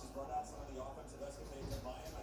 brought out some of the offensive escapades of Miami.